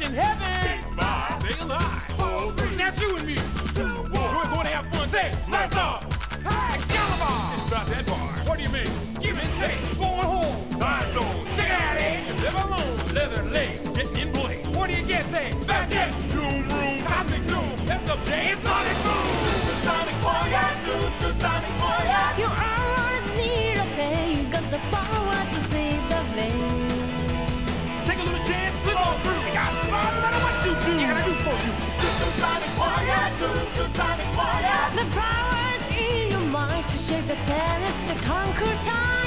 in heaven. Smile, stay alive. 4, 3. Now you and me. 2, 1. We're going to have fun. Say, blast off. Excalibur. It's about that bar. What do you mean? Give and take. Going home. Side zone. Check it out, eh? You live alone. Leather legs. Getting in place. What do you get? Say, fat jet. Zoom room. Cosmic zoom. That's up, Jay. It's Sonic Boom. Sonic warrior, Sonic warrior. You always need a day. You got the power to save the day. Take a little chance. Slip on through. You got smart no matter what you do. You gotta do for you. Sonic warrior, Sonic warrior. The power is in your mind to shake the planet, to conquer time.